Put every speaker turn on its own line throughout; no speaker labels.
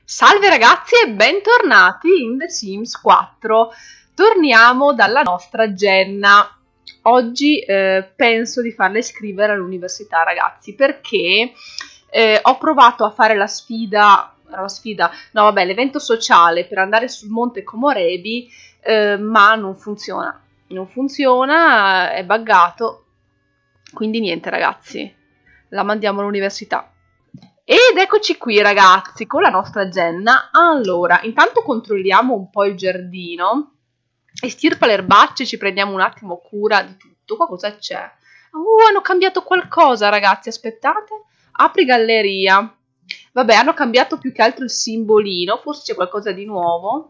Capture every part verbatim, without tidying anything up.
Salve ragazzi e bentornati in The Sims quattro. Torniamo dalla nostra Jenna. Oggi eh, penso di farla iscrivere all'università, ragazzi, perché eh, ho provato a fare la sfida, la sfida, no vabbè, l'evento sociale per andare sul monte Komorebi, eh, ma non funziona. Non funziona, è buggato, quindi niente ragazzi, la mandiamo all'università. Ed eccoci qui ragazzi con la nostra Jenna. Allora, intanto controlliamo un po' il giardino, estirpa le erbacce, ci prendiamo un attimo cura di tutto. Qua cosa c'è? Uh, hanno cambiato qualcosa ragazzi, aspettate. Apri galleria. Vabbè, hanno cambiato più che altro il simbolino, forse c'è qualcosa di nuovo.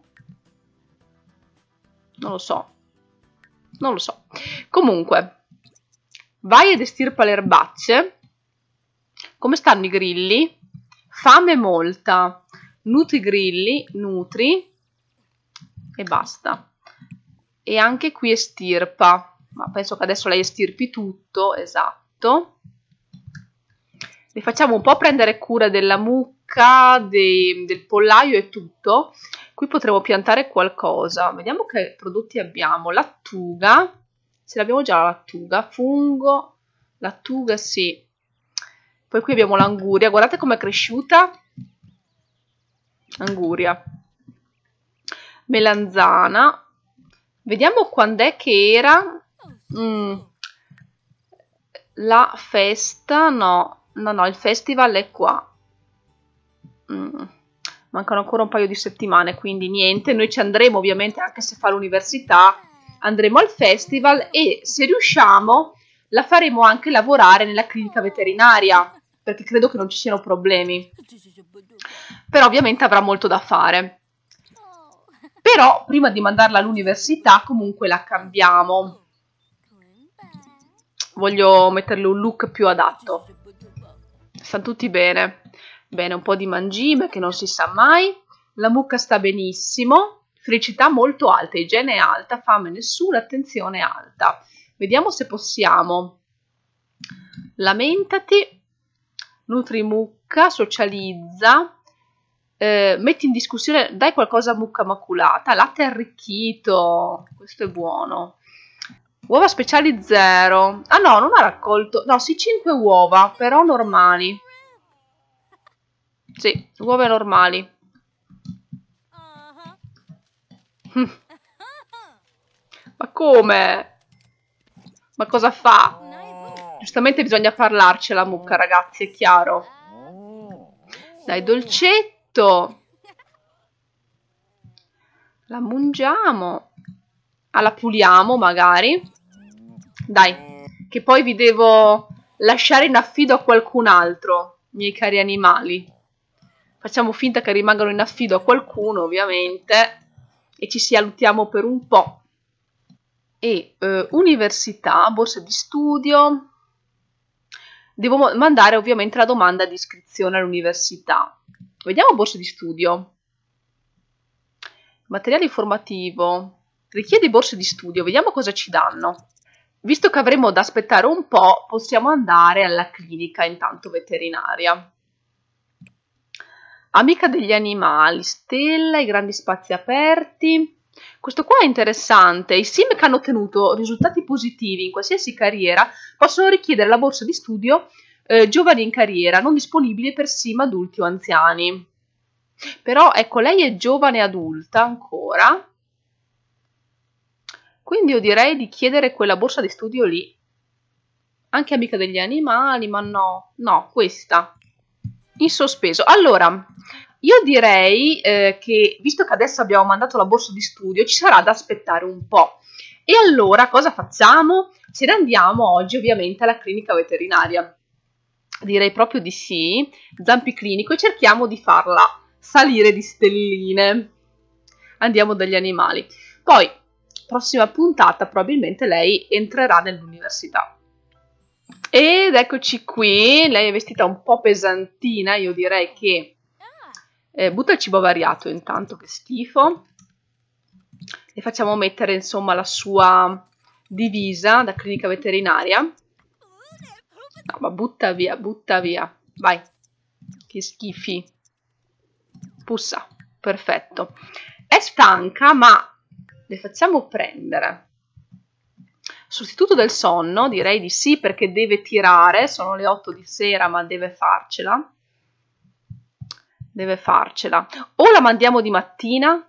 Non lo so. Non lo so. Comunque, vai ed estirpa le erbacce. Come stanno i grilli? Fame molta. Nutri grilli, nutri e basta. E anche qui estirpa. Ma penso che adesso lei estirpi tutto, esatto. Le facciamo un po' prendere cura della mucca, de, del pollaio e tutto. Qui potremo piantare qualcosa. Vediamo che prodotti abbiamo. Lattuga. Ce l'abbiamo già la lattuga. Fungo. Lattuga, sì. Poi qui abbiamo l'anguria, guardate com'è cresciuta. Anguria. Melanzana. Vediamo quando è che era. Mm. La festa, no. No, no, il festival è qua. Mm. Mancano ancora un paio di settimane, quindi niente. Noi ci andremo ovviamente, anche se fa l'università. Andremo al festival e se riusciamo la faremo anche lavorare nella clinica veterinaria, perché credo che non ci siano problemi. Però ovviamente avrà molto da fare. Però prima di mandarla all'università comunque la cambiamo. Voglio metterle un look più adatto. Stanno tutti bene. Bene, un po' di mangime che non si sa mai. La mucca sta benissimo. Felicità molto alta, igiene alta, fame nessuna, attenzione alta. Vediamo se possiamo. Lamentati. Nutri mucca, socializza, eh, metti in discussione, dai qualcosa a mucca maculata, latte arricchito, questo è buono. Uova speciali zero. Ah no, non ha raccolto, no, sì, cinque uova, però normali. Sì, uova normali. Hm. Ma come? Ma cosa fa? Giustamente bisogna parlarci alla mucca, ragazzi, è chiaro. Dai, dolcetto. La mungiamo. Ah, la puliamo, magari. Dai, che poi vi devo lasciare in affido a qualcun altro, miei cari animali. Facciamo finta che rimangano in affido a qualcuno, ovviamente, e ci salutiamo per un po'. E eh, università, borse di studio. Devo mandare ovviamente la domanda di iscrizione all'università. Vediamo borse di studio. Materiale informativo. Richiedi borse di studio. Vediamo cosa ci danno. Visto che avremo da aspettare un po', possiamo andare alla clinica intanto veterinaria. Amica degli animali. Stella, i grandi spazi aperti. Questo qua è interessante. I sim che hanno ottenuto risultati positivi in qualsiasi carriera possono richiedere la borsa di studio eh, giovani in carriera, non disponibile per sim adulti o anziani. Però ecco, lei è giovane adulta ancora, quindi io direi di chiedere quella borsa di studio lì. Anche amica degli animali, ma no, no, questa in sospeso. Allora, io direi eh, che, visto che adesso abbiamo mandato la borsa di studio, ci sarà da aspettare un po'. E allora cosa facciamo? Ce ne andiamo oggi ovviamente alla clinica veterinaria. Direi proprio di sì. Zampi clinico e cerchiamo di farla salire di stelline. Andiamo dagli animali. Poi, prossima puntata, probabilmente lei entrerà nell'università. Ed eccoci qui. Lei è vestita un po' pesantina, io direi che... Eh, butta il cibo variato intanto, che schifo. Le facciamo mettere insomma la sua divisa da clinica veterinaria. No, ma butta via, butta via. Vai. Che schifi. Pussa, perfetto. È stanca, ma le facciamo prendere. Sostituto del sonno, direi di sì, perché deve tirare. Sono le otto di sera, ma deve farcela. Deve farcela. O la mandiamo di mattina.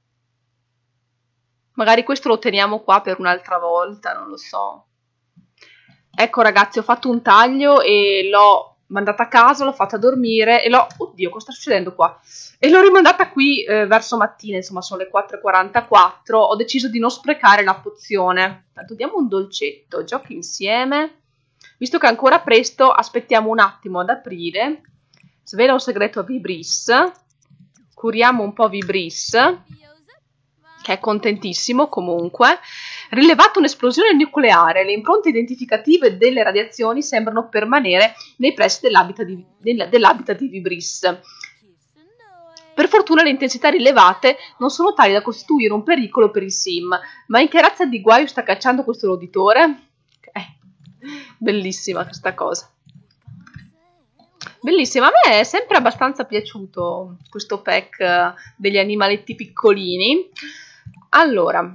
Magari questo lo teniamo qua per un'altra volta, non lo so. Ecco ragazzi, ho fatto un taglio e l'ho mandata a casa, l'ho fatta dormire e l'ho... Oddio, cosa sta succedendo qua? E l'ho rimandata qui eh, verso mattina, insomma sono le quattro e quarantaquattro. Ho deciso di non sprecare la pozione. Tanto diamo un dolcetto, giochi insieme. Visto che è ancora presto, aspettiamo un attimo ad aprire. Svela un segreto a Vibris. Curiamo un po' Vibris, che è contentissimo comunque. Rilevato un'esplosione nucleare, le impronte identificative delle radiazioni sembrano permanere nei pressi dell'habitat di, dell'habitat di Vibris. Per fortuna le intensità rilevate non sono tali da costituire un pericolo per il sim. Ma in che razza di guaio sta cacciando questo roditore? Eh, bellissima questa cosa. Bellissima, a me è sempre abbastanza piaciuto questo pack degli animaletti piccolini. Allora,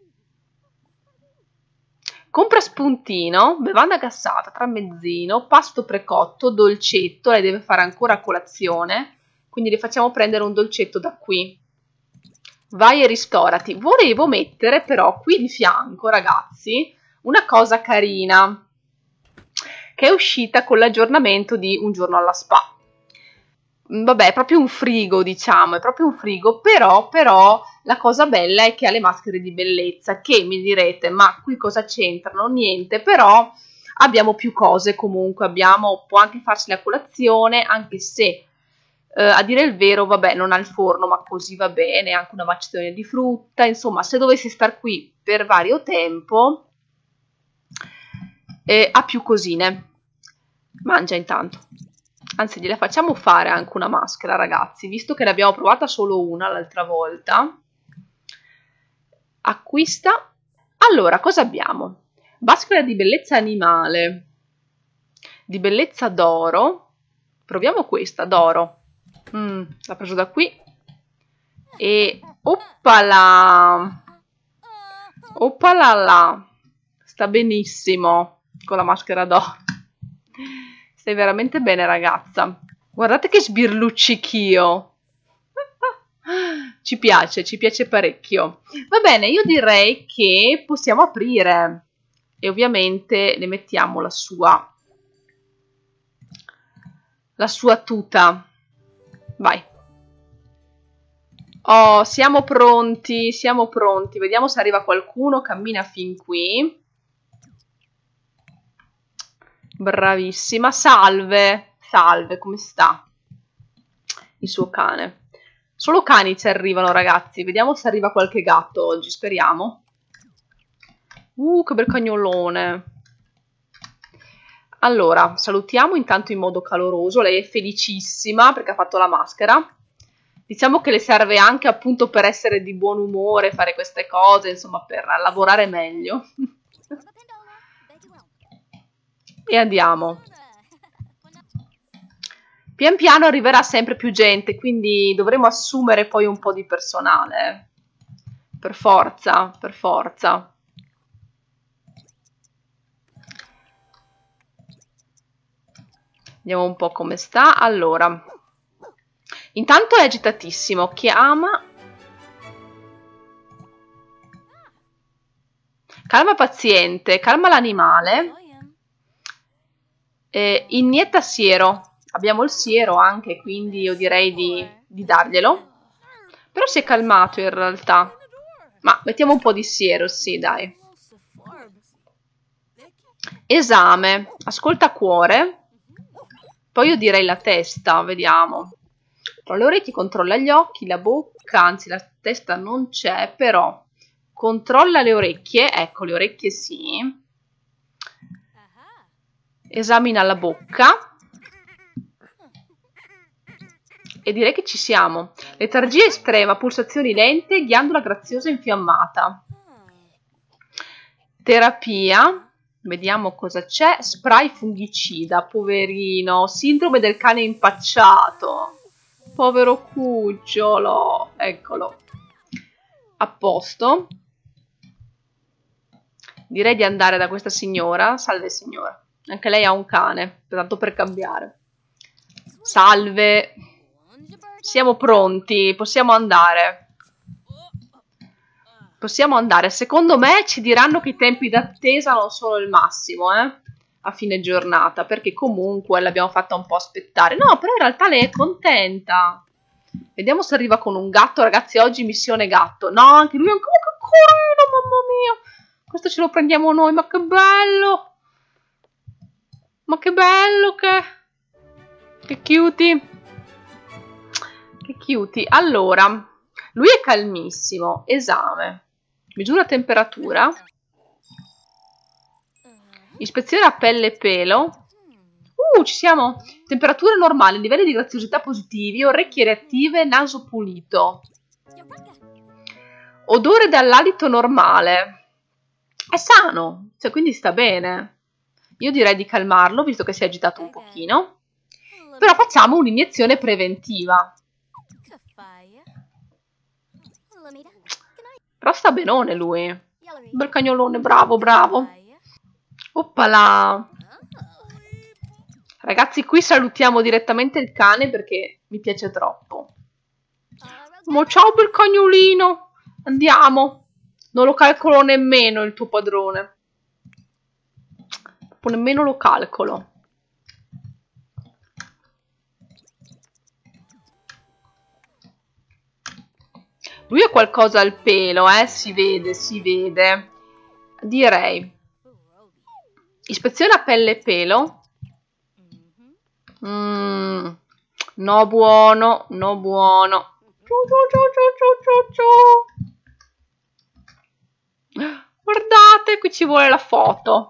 compra spuntino, bevanda gassata, tramezzino, pasto precotto, dolcetto, lei deve fare ancora colazione, quindi le facciamo prendere un dolcetto da qui. Vai e ristorati. Volevo mettere però qui di fianco, ragazzi, una cosa carina, che è uscita con l'aggiornamento di Un giorno alla spa. Vabbè, è proprio un frigo, diciamo, è proprio un frigo, però, però la cosa bella è che ha le maschere di bellezza, che mi direte, ma qui cosa c'entrano? Niente, però abbiamo più cose comunque, abbiamo, può anche farsi la colazione, anche se, eh, a dire il vero, vabbè, non ha il forno, ma così va bene, anche una macedone di frutta, insomma, se dovessi star qui per vario tempo, eh, ha più cosine. Mangia intanto. Anzi, gliela facciamo fare anche una maschera, ragazzi, visto che ne abbiamo provata solo una l'altra volta. Acquista. Allora, cosa abbiamo? Maschera di bellezza animale, di bellezza d'oro. Proviamo questa, d'oro. Mm, l'ho preso da qui. E oppala! Oppala là! Sta benissimo con la maschera d'oro. Stai veramente bene, ragazza. Guardate che sbirluccichio. Ci piace, ci piace parecchio. Va bene, io direi che possiamo aprire. E ovviamente le mettiamo la sua, la sua tuta. Vai. Oh, siamo pronti, siamo pronti. Vediamo se arriva qualcuno. Cammina fin qui. Bravissima, salve, salve, come sta il suo cane? Solo cani ci arrivano, ragazzi, vediamo se arriva qualche gatto oggi, speriamo. Uh, che bel cagnolone. Allora, salutiamo intanto in modo caloroso, lei è felicissima perché ha fatto la maschera. Diciamo che le serve anche appunto per essere di buon umore, fare queste cose, insomma, per lavorare meglio. E andiamo. Pian piano arriverà sempre più gente, quindi dovremo assumere poi un po' di personale. Per forza, per forza. Vediamo un po' come sta. Allora, intanto è agitatissimo. Chiama. Calma paziente, calma l'animale. Eh, inietta siero, abbiamo il siero anche, quindi io direi di, di darglielo. Però si è calmato in realtà. Ma mettiamo un po' di siero, sì, dai. Esame, ascolta cuore. Poi io direi la testa, vediamo. Tra le orecchie controlla gli occhi, la bocca, anzi la testa non c'è, però controlla le orecchie, ecco le orecchie sì. Esamina la bocca e direi che ci siamo. Letargia estrema, pulsazioni lente, ghiandola graziosa infiammata. Terapia, vediamo cosa c'è. Spray fungicida, poverino. Sindrome del cane impacciato. Povero cucciolo. Eccolo. A posto. Direi di andare da questa signora. Salve signora. Anche lei ha un cane, tanto per cambiare. Salve. Siamo pronti, possiamo andare. Possiamo andare. Secondo me ci diranno che i tempi d'attesa non sono il massimo, eh? A fine giornata, perché comunque l'abbiamo fatta un po' aspettare. No, però in realtà lei è contenta. Vediamo se arriva con un gatto, ragazzi. Oggi missione gatto. No, anche lui è ancora che carino, mamma mia. Questo ce lo prendiamo noi, ma che bello. Ma che bello che... Che cutie. Che cutie. Allora, lui è calmissimo. Esame. Misura temperatura. Ispezione a pelle e pelo. Uh, ci siamo. Temperatura normale, livelli di graziosità positivi, orecchie reattive, naso pulito. Odore dall'alito normale. È sano, cioè quindi sta bene. Io direi di calmarlo, visto che si è agitato un pochino. Però facciamo un'iniezione preventiva. Però sta benone lui. Bel cagnolone, bravo, bravo. Oppala. Ragazzi, qui salutiamo direttamente il cane perché mi piace troppo. Ma ciao bel cagnolino. Andiamo. Non lo calcolo nemmeno il tuo padrone. Nemmeno lo calcolo. Lui ha qualcosa al pelo, eh? Si vede, si vede. Direi. Ispezione a pelle e pelo. Mm, no buono, no buono. Ciu, ciu, ciu, ciu, ciu, ciu. Guardate, qui ci vuole la foto.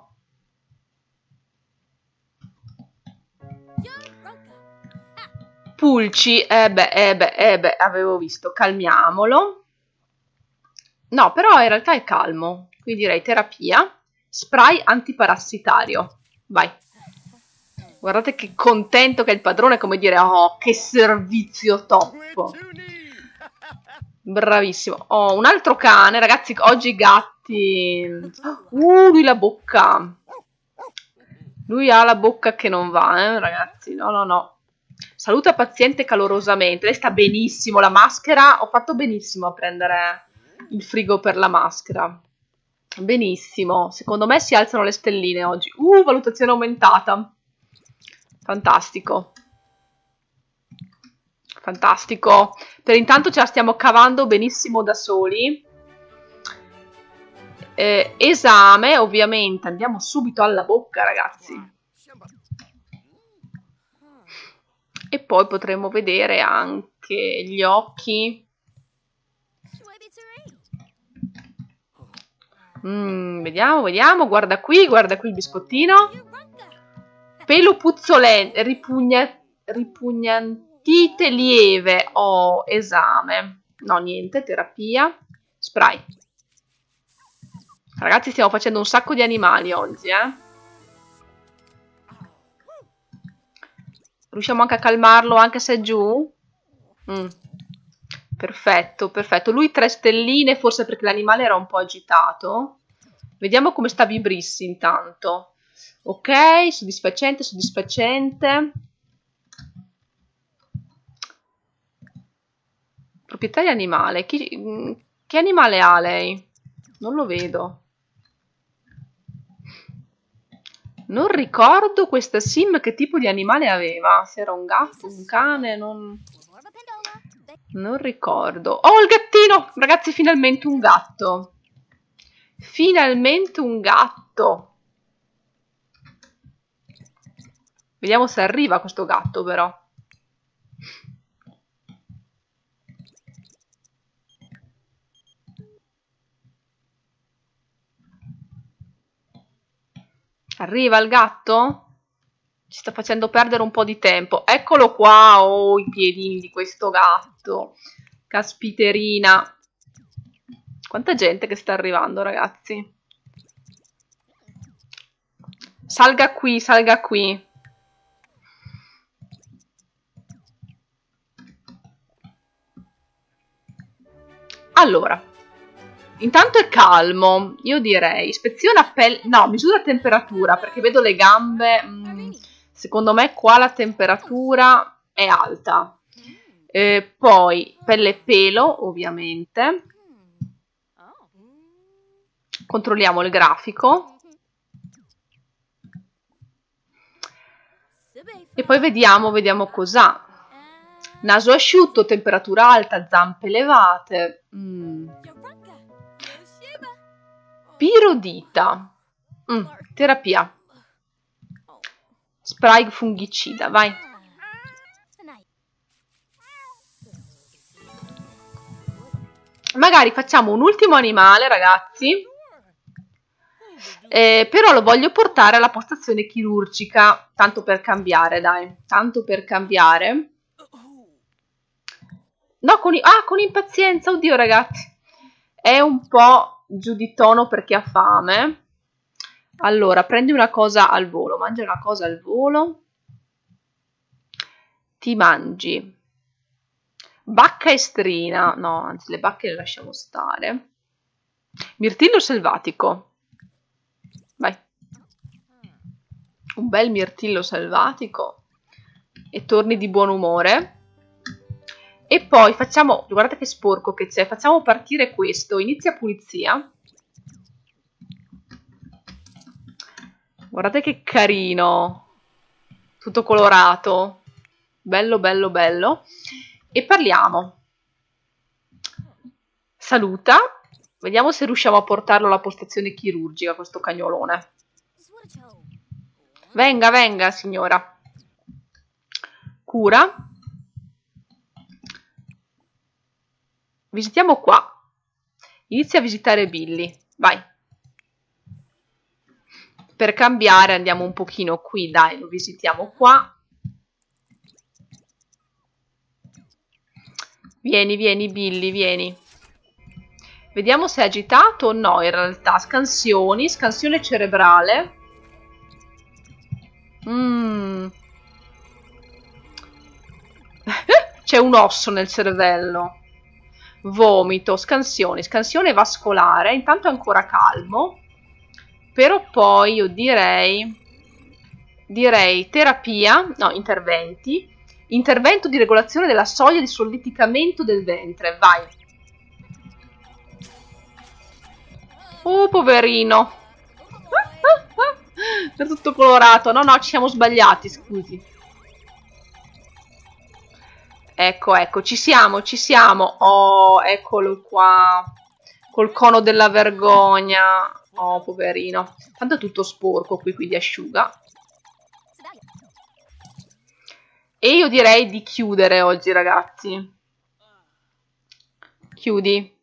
Pulci, eh beh, eh beh, eh beh, avevo visto, calmiamolo. No, però in realtà è calmo, quindi direi terapia, spray antiparassitario, vai. Guardate che contento che è il padrone, come dire, oh, che servizio top. Bravissimo. Oh, un altro cane, ragazzi, oggi i gatti... Uh, lui la bocca. Lui ha la bocca che non va, eh, ragazzi, no, no, no. Saluta paziente calorosamente. Lei sta benissimo. La maschera. Ho fatto benissimo a prendere il frigo per la maschera. Benissimo. Secondo me si alzano le stelline oggi. Uh, valutazione aumentata. Fantastico. Fantastico. Per intanto ce la stiamo cavando benissimo da soli. Eh, esame, ovviamente. Andiamo subito alla bocca, ragazzi. E poi potremo vedere anche gli occhi. Mm, vediamo, vediamo. Guarda qui, guarda qui il biscottino. Pelo puzzolente, ripugna, ripugnantite lieve. Oh, esame. No, niente, terapia. Spray. Ragazzi, stiamo facendo un sacco di animali oggi, eh. Riusciamo anche a calmarlo anche se è giù? Mm. Perfetto, perfetto. Lui tre stelline, forse perché l'animale era un po' agitato. Vediamo come sta Vibrissi intanto. Ok, soddisfacente, soddisfacente. Proprietario animale. Chi, che animale ha lei? Non lo vedo. Non ricordo questa sim che tipo di animale aveva. Se era un gatto, un cane, non... Non ricordo. Oh, il gattino! Ragazzi, finalmente un gatto. Finalmente un gatto. Vediamo se arriva questo gatto, però. Arriva il gatto? Ci sta facendo perdere un po' di tempo. Eccolo qua, oh, i piedini di questo gatto. Caspiterina. Quanta gente che sta arrivando, ragazzi. Salga qui, salga qui. Allora, intanto è calmo, io direi ispeziona pelle, no, misura temperatura perché vedo le gambe, mh, secondo me qua la temperatura è alta. Eh, poi pelle e pelo, ovviamente. Controlliamo il grafico. E poi vediamo, vediamo cos'ha. Naso asciutto, temperatura alta, zampe elevate. Mm. Pirodita. Mm. Terapia. Spray fungicida, vai. Magari facciamo un ultimo animale, ragazzi. Eh, però lo voglio portare alla postazione chirurgica, tanto per cambiare, dai, tanto per cambiare. No, con, ah, con impazienza, oddio ragazzi, è un po' giù di tono perché ha fame. Allora, prendi una cosa al volo, mangia una cosa al volo, ti mangi. Bacca estrina, no, anzi le bacche le lasciamo stare. Mirtillo selvatico. Vai. Un bel mirtillo selvatico e torni di buon umore. E poi facciamo, guardate che sporco che c'è, facciamo partire questo, inizia pulizia. Guardate che carino, tutto colorato, bello bello bello. E parliamo. Saluta. Vediamo se riusciamo a portarlo alla postazione chirurgica, questo cagnolone. Venga, venga, signora. Cura. Visitiamo qua. Inizia a visitare Billy. Vai. Per cambiare andiamo un pochino qui, dai, lo visitiamo qua. Vieni, vieni, Billy, vieni. Vediamo se è agitato o no, in realtà. Scansioni, scansione cerebrale. Mm. C'è un osso nel cervello. Vomito, scansioni, scansione vascolare. Intanto è ancora calmo. Però poi io direi... Direi terapia, no, interventi. Intervento di regolazione della soglia di solleticamento del ventre. Vai. Oh, poverino. È tutto colorato. No, no, ci siamo sbagliati, scusi. Ecco, ecco, ci siamo, ci siamo. Oh, eccolo qua. Col cono della vergogna. Oh, poverino. Tanto è tutto sporco qui, quindi asciuga. E io direi di chiudere oggi, ragazzi. Chiudi.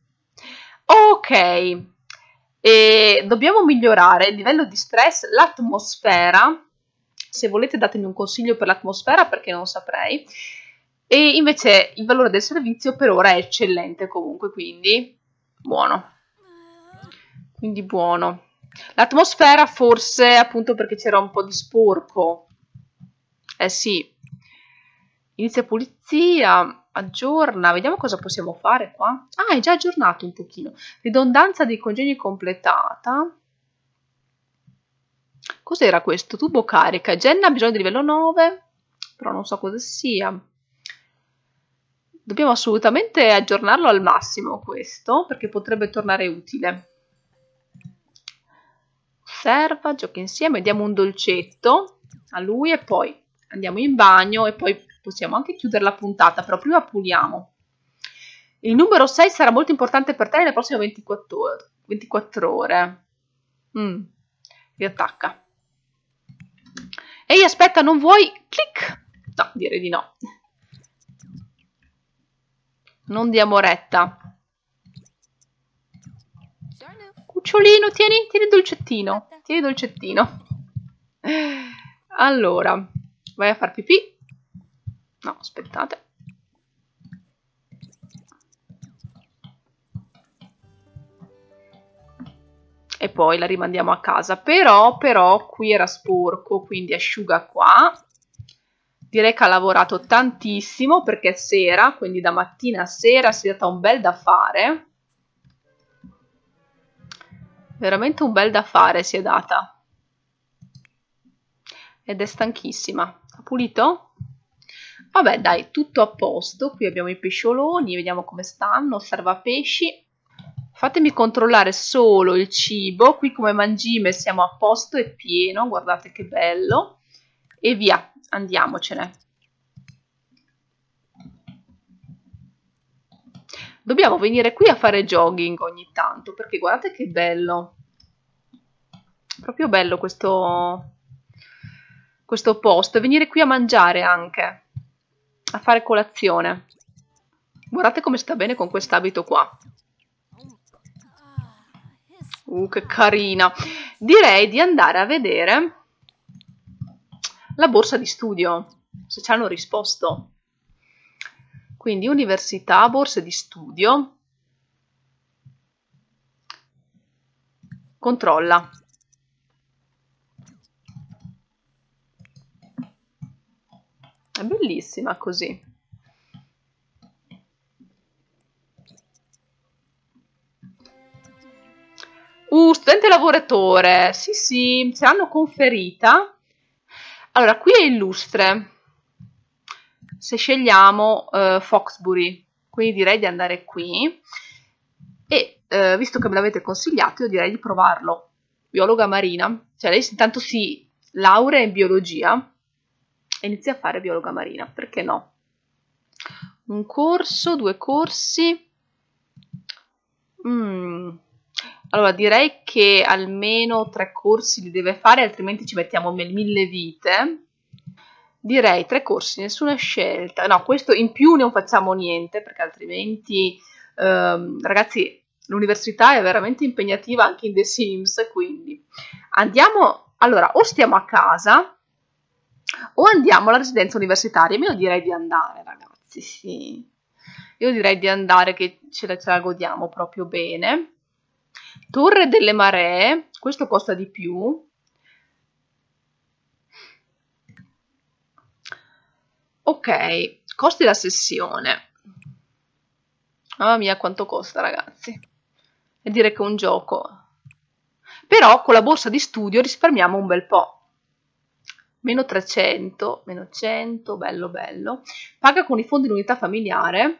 Ok. E dobbiamo migliorare il livello di stress, l'atmosfera. Se volete datemi un consiglio per l'atmosfera perché non saprei. E invece il valore del servizio per ora è eccellente comunque, quindi buono. Quindi buono. L'atmosfera forse appunto perché c'era un po' di sporco. Eh sì. Inizia pulizia, aggiorna, vediamo cosa possiamo fare qua. Ah, è già aggiornato un pochino. Ridondanza dei congegni completata. Cos'era questo? Tubo carica. Jenna ha bisogno di livello nove, però non so cosa sia. Dobbiamo assolutamente aggiornarlo al massimo questo, perché potrebbe tornare utile. Osserva, gioca insieme, diamo un dolcetto a lui e poi andiamo in bagno e poi possiamo anche chiudere la puntata, però prima puliamo. Il numero sei sarà molto importante per te nelle prossime ventiquattro ore. Mm. Riattacca. Ehi, aspetta, non vuoi? Clic! No, direi di no. Non diamo retta. Cucciolino, tieni, tieni dolcettino. Tieni dolcettino. Allora, vai a far pipì. No, aspettate. E poi la rimandiamo a casa. Però, però, qui era sporco, quindi asciuga qua. direi che ha lavorato tantissimo perché è sera, quindi da mattina a sera si è data un bel da fare. Veramente un bel da fare si è data. Ed è stanchissima. Ha pulito? Vabbè, dai, tutto a posto. Qui abbiamo i pescioloni, vediamo come stanno. Osserva pesci. Fatemi controllare solo il cibo. Qui come mangime siamo a posto, è pieno. Guardate che bello. E via, andiamocene. Dobbiamo venire qui a fare jogging ogni tanto, perché guardate che bello. Proprio bello questo, questo posto. E venire qui a mangiare anche. A fare colazione. Guardate come sta bene con quest'abito qua. Uh, che carina. Direi di andare a vedere la borsa di studio, se ci hanno risposto. Quindi università, borse di studio. Controlla. È bellissima così. Uh, studente lavoratore. Sì, sì, ce l'hanno conferita. Allora, qui è illustre. Se scegliamo uh, Foxbury, quindi direi di andare qui. E, uh, visto che me l'avete consigliato, io direi di provarlo. Biologa marina. Cioè, lei intanto si laurea in biologia e inizia a fare biologa marina. Perché no? Un corso, due corsi. Mm. Allora, direi che almeno tre corsi li deve fare, altrimenti ci mettiamo mille vite. Direi tre corsi, nessuna scelta. No, questo in più non facciamo niente, perché altrimenti, ehm, ragazzi, l'università è veramente impegnativa anche in The Sims, quindi andiamo, allora, o stiamo a casa, o andiamo alla residenza universitaria. Io direi di andare, ragazzi, sì. Io direi di andare, che ce la, ce la godiamo proprio bene. Torre delle Maree, questo costa di più. Ok, costi della sessione. Mamma mia, quanto costa, ragazzi. E dire che è un gioco. Però con la borsa di studio risparmiamo un bel po'. Meno trecento, meno cento, bello bello. Paga con i fondi dell'unità familiare.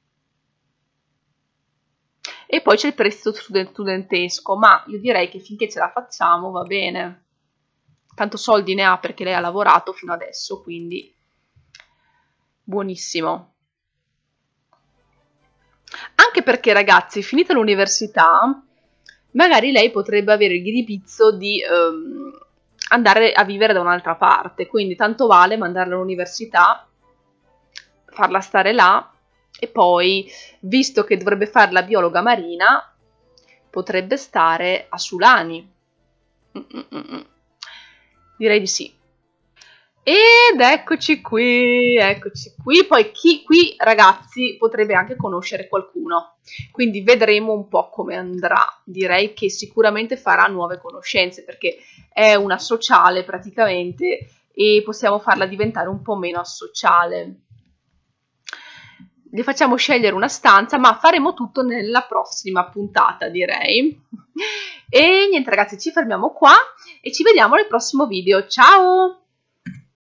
E poi c'è il prestito studentesco, ma io direi che finché ce la facciamo va bene. Tanto soldi ne ha perché lei ha lavorato fino adesso, quindi buonissimo. Anche perché, ragazzi, finita l'università, magari lei potrebbe avere il ghiribizzo di ehm, andare a vivere da un'altra parte, quindi tanto vale mandarla all'università, farla stare là, e poi, visto che dovrebbe fare la biologa marina, potrebbe stare a Sulani. Mm-mm-mm. Direi di sì. Ed eccoci qui, eccoci qui. Poi chi qui, ragazzi, potrebbe anche conoscere qualcuno. Quindi vedremo un po' come andrà. Direi che sicuramente farà nuove conoscenze, perché è una sociale praticamente e possiamo farla diventare un po' meno asociale. Le facciamo scegliere una stanza, ma faremo tutto nella prossima puntata, direi. E niente, ragazzi, ci fermiamo qua e ci vediamo nel prossimo video. Ciao!